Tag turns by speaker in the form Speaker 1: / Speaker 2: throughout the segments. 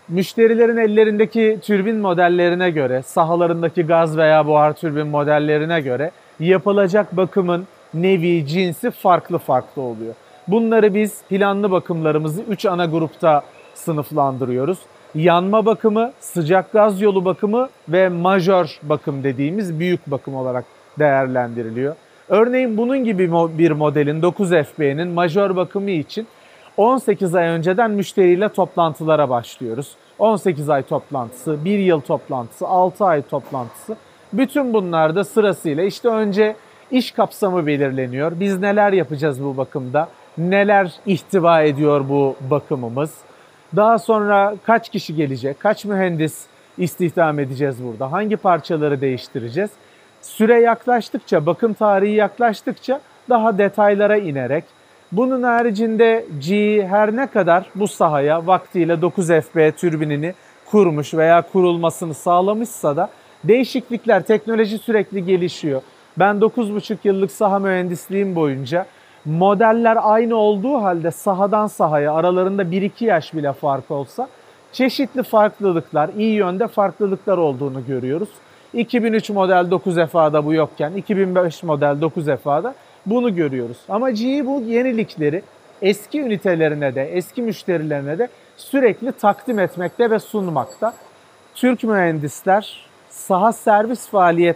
Speaker 1: Müşterilerin ellerindeki türbin modellerine göre, sahalarındaki gaz veya buhar türbin modellerine göre yapılacak bakımın nevi, cinsi farklı farklı oluyor. Bunları biz planlı bakımlarımızı 3 ana grupta sınıflandırıyoruz. Yanma bakımı, sıcak gaz yolu bakımı ve majör bakım dediğimiz büyük bakım olarak değerlendiriliyor. Örneğin bunun gibi bir modelin 9FB'nin majör bakımı için 18 ay önceden müşteriyle toplantılara başlıyoruz. 18 ay toplantısı, 1 yıl toplantısı, 6 ay toplantısı. Bütün bunlarda sırasıyla işte önce iş kapsamı belirleniyor. Biz neler yapacağız bu bakımda? Neler ihtiva ediyor bu bakımımız? Daha sonra kaç kişi gelecek? Kaç mühendis istihdam edeceğiz burada? Hangi parçaları değiştireceğiz? Süre yaklaştıkça, bakım tarihi yaklaştıkça daha detaylara inerek bunun haricinde GE her ne kadar bu sahaya vaktiyle 9FB türbinini kurmuş veya kurulmasını sağlamışsa da değişiklikler, teknoloji sürekli gelişiyor. Ben 9,5 yıllık saha mühendisliğim boyunca modeller aynı olduğu halde sahadan sahaya aralarında 1-2 yaş bile fark olsa çeşitli farklılıklar, iyi yönde farklılıklar olduğunu görüyoruz. 2003 model 9FA'da bu yokken 2005 model 9FA'da bunu görüyoruz. Ama GE bu yenilikleri eski ünitelerine de, eski müşterilerine de sürekli takdim etmekte ve sunmakta. Türk mühendisler saha servis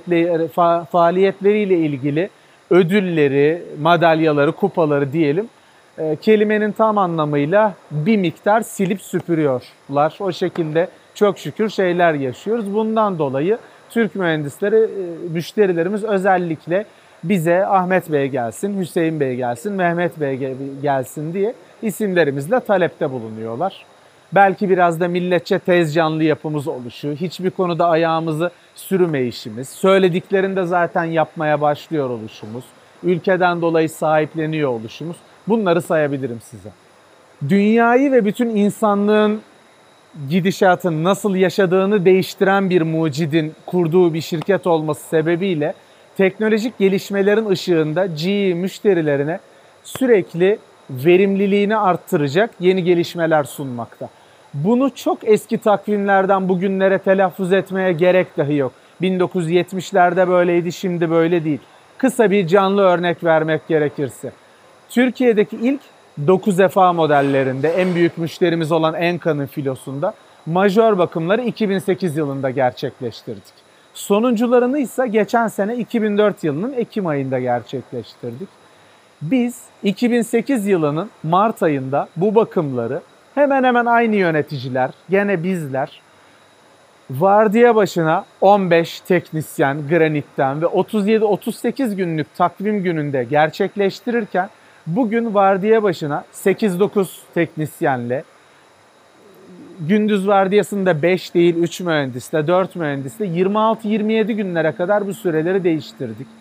Speaker 1: faaliyetleriyle ilgili ödülleri, madalyaları, kupaları diyelim, kelimenin tam anlamıyla bir miktar silip süpürüyorlar. O şekilde çok şükür şeyler yaşıyoruz. Bundan dolayı Türk mühendisleri, müşterilerimiz özellikle bize Ahmet Bey gelsin, Hüseyin Bey gelsin, Mehmet Bey gelsin diye isimlerimizle talepte bulunuyorlar. Belki biraz da milletçe tez canlı yapımız oluşuyor. Hiçbir konuda ayağımızı sürmeyişimiz, söylediklerinde zaten yapmaya başlıyor oluşumuz, ülkeden dolayı sahipleniyor oluşumuz. Bunları sayabilirim size. Dünyayı ve bütün insanlığın gidişatın nasıl yaşadığını değiştiren bir mucidin kurduğu bir şirket olması sebebiyle teknolojik gelişmelerin ışığında GE müşterilerine sürekli verimliliğini arttıracak yeni gelişmeler sunmakta. Bunu çok eski takvimlerden bugünlere telaffuz etmeye gerek dahi yok. 1970'lerde böyleydi, şimdi böyle değil. Kısa bir canlı örnek vermek gerekirse. Türkiye'deki ilk 9FA modellerinde en büyük müşterimiz olan Enka'nın filosunda majör bakımları 2008 yılında gerçekleştirdik. Sonuncularını ise geçen sene 2004 yılının Ekim ayında gerçekleştirdik. Biz 2008 yılının Mart ayında bu bakımları hemen hemen aynı yöneticiler, gene bizler, vardiya başına 15 teknisyen granitten ve 37-38 günlük takvim gününde gerçekleştirirken bugün vardiya başına 8-9 teknisyenle, gündüz vardiyasında 5 değil 3 mühendisle, 4 mühendisle 26-27 günlere kadar bu süreleri değiştirdik.